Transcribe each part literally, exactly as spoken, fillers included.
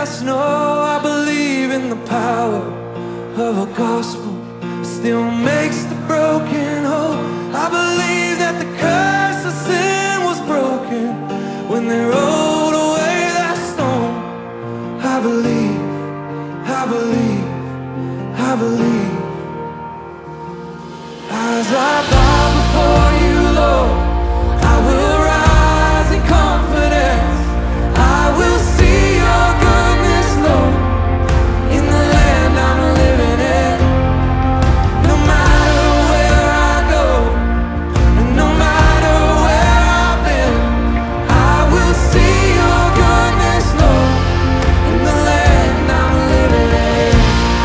past. No, I believe in the power of a gospel still makes the broken whole. I believe that the curse of sin was broken when they rolled away that stone. I believe, I believe, I believe. As I bow before you, Lord, I will rise in confidence. I will see your goodness, Lord, in the land I'm living in. No matter where I go, and no matter where I've been, I will see your goodness, Lord, in the land I'm living in.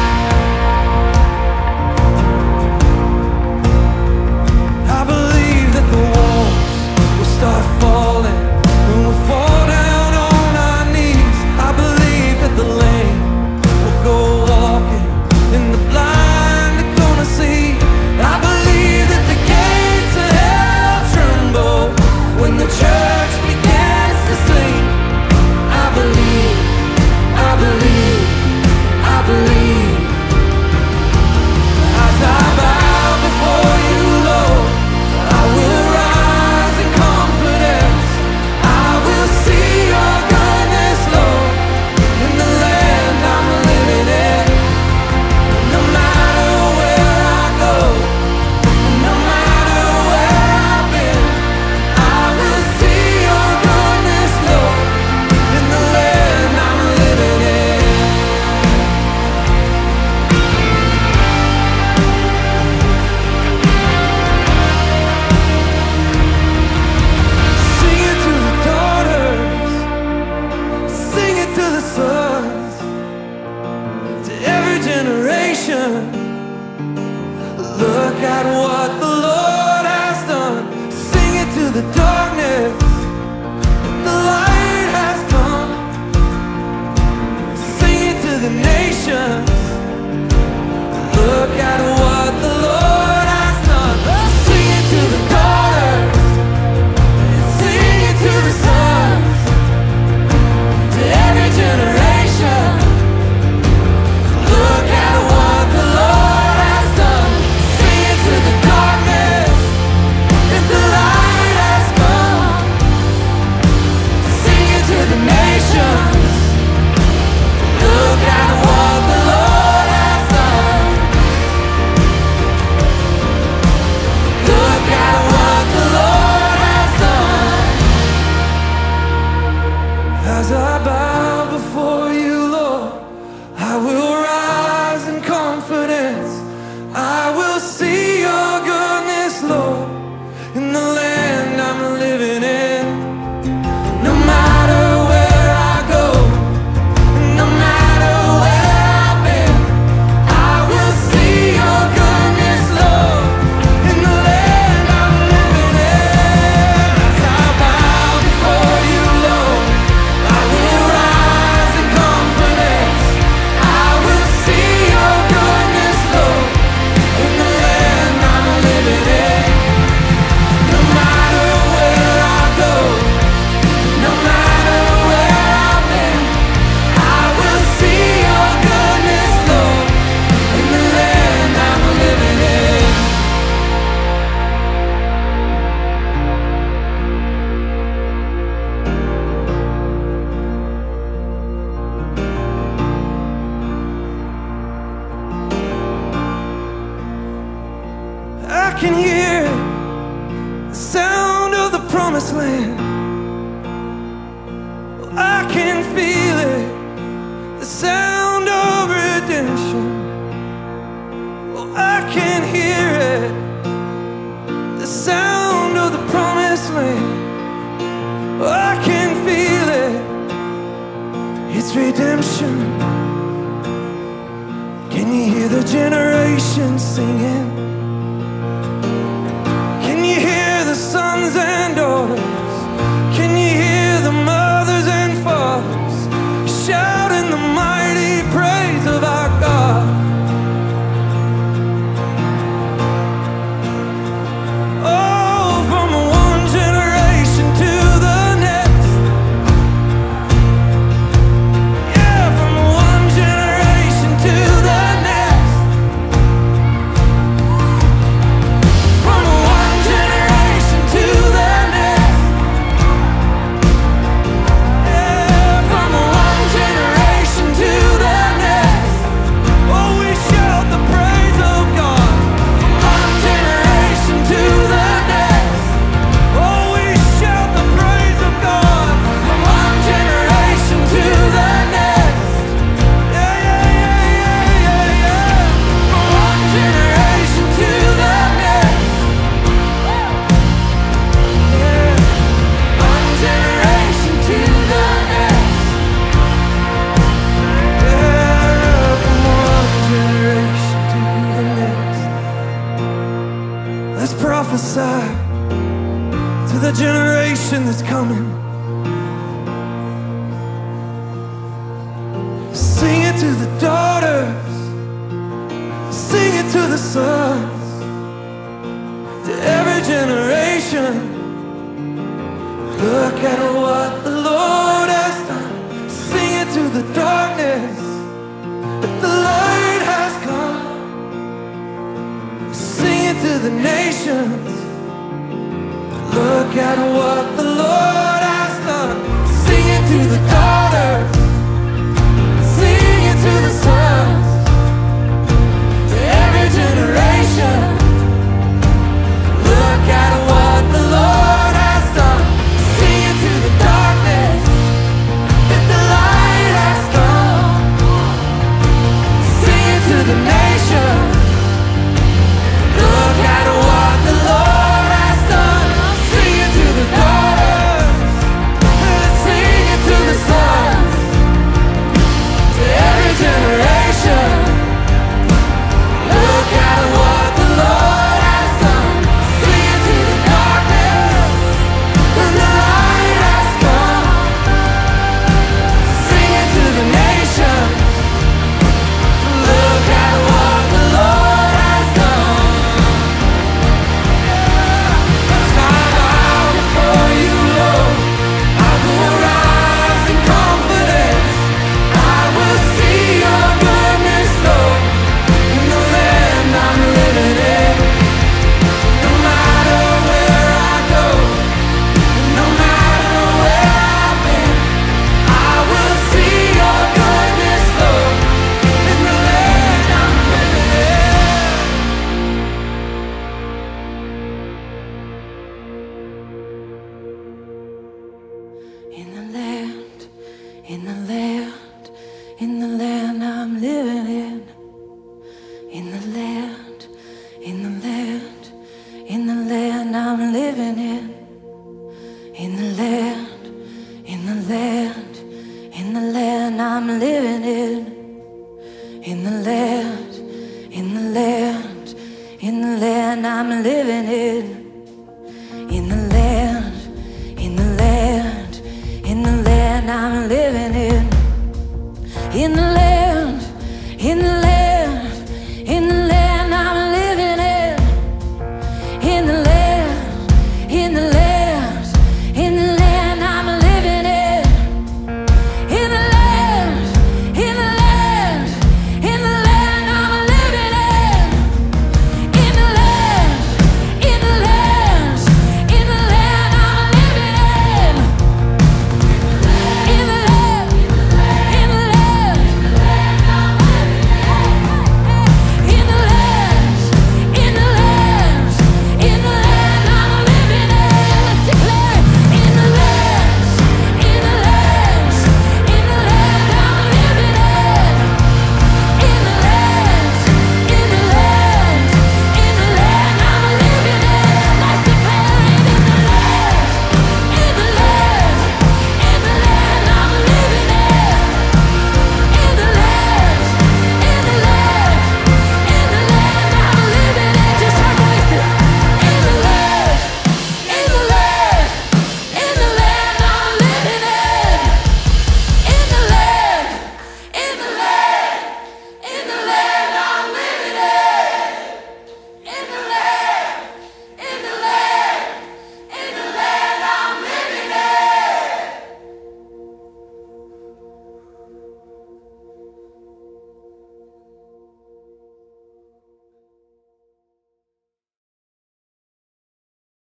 I believe that the walls will start falling and we'll fall down on our knees. I believe that the lame will go walking and the blind are gonna see. I believe that the gates of hell tremble when the church begins to sing. I believe, I believe, I believe. As I bow before you, Lord, I will rise in confidence. I will see your goodness, Lord, in the land I'm living in. No matter where I go, no matter where I've been, I will see your goodness, Lord, in the land I'm living in. Sing it to the daughters, sing it to the sons, to every generation. Look at what the Lord has done. Sing it to the darkness, the light has come. Sing it to the nations. Look at what the Lord has done. Sing it to the daughters, sing it to the sons, to every generation. Look at what the Lord has done. Sing it to the darkness, that the light has come. Sing it to the nations. Look at what the Lord has done. Look at what the Lord has done. As I bow before you, Lord, I will rise in confidence. I will see your goodness, Lord, in the land I'm living in. No matter where I go, no matter where I've been, I will see your goodness, Lord, in the land I'm living in. As I bow before you, Lord, I will rise in confidence. I will see your goodness, Lord, in the land I'm living in. No matter where I go, no matter where I've been, I will see your goodness, Lord, in the land I'm living in. I can hear the sound of the promised land. I can feel it, the sound of redemption. Oh, I can hear it, the sound of the promised land. Oh, I can feel it, it's redemption. Can you hear the generation singing? Can you hear the sons and daughters? Can you hear the mothers and fathers shouting the mighty praise of our God? Oh, from one generation to the next. Yeah, generation that's coming. Sing it to the daughters, sing it to the sons, to every generation. Look at what the Lord has done. Sing it to the darkness, that the light has come. Sing it to the nations. Look at what the Lord has done. Sing it to the daughters, sing it to the sons, to every generation. Look at what the Lord has done. Sing it to the darkness, that the light has come. Sing it to the nations. Look at what the Lord has done. Sing it to the daughters, sing it to the sons, to every generation. Look at what the Lord has done. Sing it to the darkness, and the light has come. Sing it to the nations. Look at what the Lord has done. I bow before you, Lord. I will rise in confidence. I will see your goodness, Lord, in the land I'm living in. No matter where I go, no matter where I've been, I will see your goodness, Lord, in the land I'm living in. In the land, in the land, in the land I'm living in. In the land, in the land, in the land I'm living in. In the land, in the land, in the land I'm living in. In the land, in the land, in the land I'm living in. In the land, in the land, in the land I'm living in.